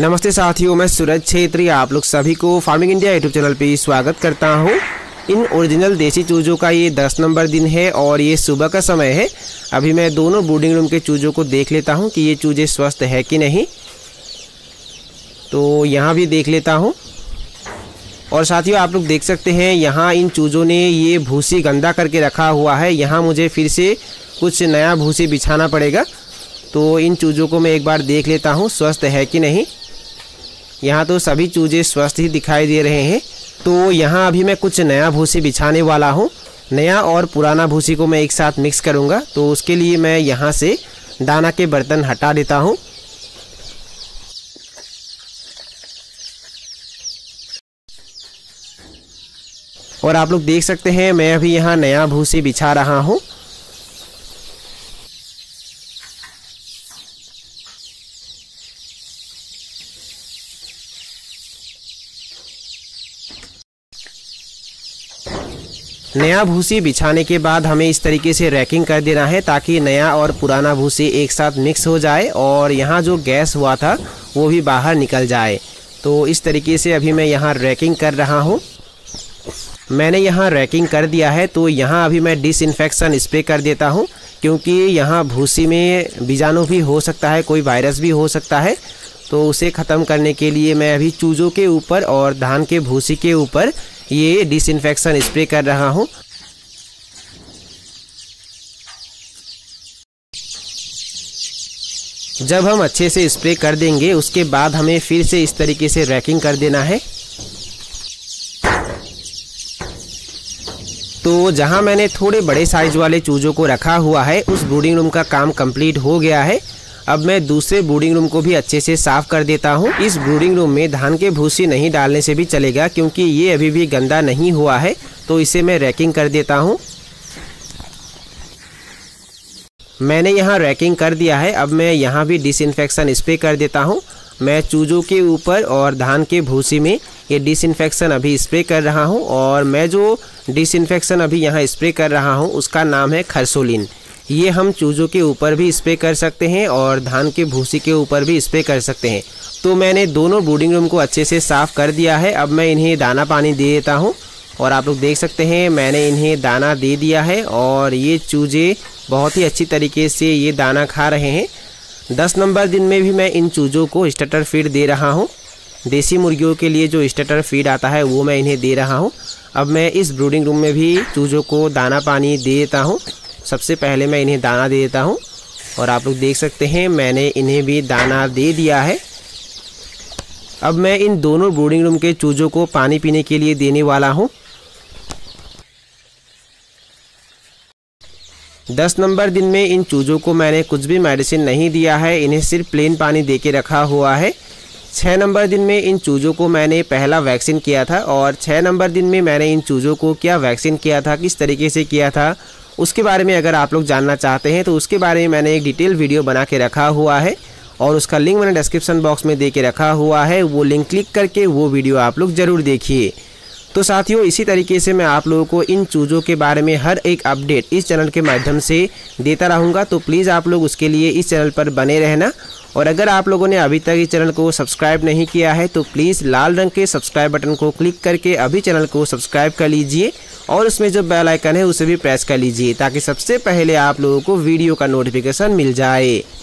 नमस्ते साथियों, मैं सूरज छेत्री आप लोग सभी को फार्मिंग इंडिया यूट्यूब चैनल पे स्वागत करता हूँ। इन ओरिजिनल देसी चूज़ों का ये 10 नंबर दिन है और ये सुबह का समय है। अभी मैं दोनों ब्रीडिंग रूम के चूज़ों को देख लेता हूँ कि ये चूज़े स्वस्थ है कि नहीं। तो यहाँ भी देख लेता हूँ। और साथियों आप लोग देख सकते हैं यहाँ इन चूज़ों ने ये भूसी गंदा करके रखा हुआ है। यहाँ मुझे फिर से कुछ नया भूसी बिछाना पड़ेगा। तो इन चूज़ों को मैं एक बार देख लेता हूँ स्वस्थ है कि नहीं। यहाँ तो सभी चूजे स्वस्थ ही दिखाई दे रहे हैं। तो यहाँ अभी मैं कुछ नया भूसी बिछाने वाला हूँ। नया और पुराना भूसी को मैं एक साथ मिक्स करूँगा। तो उसके लिए मैं यहाँ से दाना के बर्तन हटा देता हूँ। और आप लोग देख सकते हैं मैं अभी यहाँ नया भूसी बिछा रहा हूँ। नया भूसी बिछाने के बाद हमें इस तरीके से रैकिंग कर देना है ताकि नया और पुराना भूसी एक साथ मिक्स हो जाए और यहाँ जो गैस हुआ था वो भी बाहर निकल जाए। तो इस तरीके से अभी मैं यहाँ रैकिंग कर रहा हूँ। मैंने यहाँ रैकिंग कर दिया है। तो यहाँ अभी मैं डिसइंफेक्शन स्प्रे कर देता हूँ क्योंकि यहाँ भूसी में बीजाणु भी हो सकता है, कोई वायरस भी हो सकता है। तो उसे ख़त्म करने के लिए मैं अभी चूज़ों के ऊपर और धान के भूसी के ऊपर ये डिसइंफेक्शन स्प्रे कर रहा हूँ। जब हम अच्छे से स्प्रे कर देंगे उसके बाद हमें फिर से इस तरीके से रैकिंग कर देना है। तो जहाँ मैंने थोड़े बड़े साइज वाले चूज़ों को रखा हुआ है उस ब्रीडिंग रूम का काम कंप्लीट हो गया है। अब मैं दूसरे ब्रीडिंग रूम को भी अच्छे से साफ कर देता हूँ। इस ब्रीडिंग रूम में धान के भूसी नहीं डालने से भी चलेगा क्योंकि ये अभी भी गंदा नहीं हुआ है। तो इसे मैं रैकिंग कर देता हूँ। मैंने यहाँ रैकिंग कर दिया है। अब मैं यहाँ भी डिसइंफेक्शन स्प्रे कर देता हूँ। मैं चूज़ों के ऊपर और धान के भूसी में ये डिसइंफेक्शन अभी स्प्रे कर रहा हूँ। और मैं जो डिसइंफेक्शन अभी यहाँ स्प्रे कर रहा हूँ उसका नाम है खरसोलिन। ये हम चूज़ों के ऊपर भी स्प्रे कर सकते हैं और धान के भूसी के ऊपर भी स्प्रे कर सकते हैं। तो मैंने दोनों ब्रीडिंग रूम को अच्छे से साफ़ कर दिया है। अब मैं इन्हें दाना पानी दे देता हूँ। और आप लोग देख सकते हैं मैंने इन्हें दाना दे दिया है और ये चूज़े बहुत ही अच्छी तरीके से ये दाना खा रहे हैं। 10 नंबर दिन में भी मैं इन चूज़ों को स्टार्टर फीड दे रहा हूँ। देसी मुर्गियों के लिए जो स्टार्टर फीड आता है वो मैं इन्हें दे रहा हूँ। अब मैं इस ब्रीडिंग रूम में भी चूज़ों को दाना पानी दे देता हूँ। सबसे पहले मैं इन्हें दाना दे देता हूँ और आप लोग देख सकते हैं मैंने इन्हें भी दाना दे दिया है। अब मैं इन दोनों ब्रीडिंग रूम के चूज़ों को पानी पीने के लिए देने वाला हूँ। 10 नंबर दिन में इन चूज़ों को मैंने कुछ भी मेडिसिन नहीं दिया है, इन्हें सिर्फ प्लेन पानी दे के रखा हुआ है। 6 नंबर दिन में इन चूज़ों को मैंने पहला वैक्सीन किया था और 6 नंबर दिन में मैंने इन चूज़ों को क्या वैक्सीन किया था, किस तरीके से किया था, उसके बारे में अगर आप लोग जानना चाहते हैं तो उसके बारे में मैंने एक डिटेल वीडियो बना के रखा हुआ है और उसका लिंक मैंने डिस्क्रिप्शन बॉक्स में दे के रखा हुआ है। वो लिंक क्लिक करके वो वीडियो आप लोग ज़रूर देखिए। तो साथियों इसी तरीके से मैं आप लोगों को इन चूज़ों के बारे में हर एक अपडेट इस चैनल के माध्यम से देता रहूँगा। तो प्लीज़ आप लोग उसके लिए इस चैनल पर बने रहना। और अगर आप लोगों ने अभी तक इस चैनल को सब्सक्राइब नहीं किया है तो प्लीज़ लाल रंग के सब्सक्राइब बटन को क्लिक करके अभी चैनल को सब्सक्राइब कर लीजिए और उसमें जो बेल आइकन है उसे भी प्रेस कर लीजिए ताकि सबसे पहले आप लोगों को वीडियो का नोटिफिकेशन मिल जाए।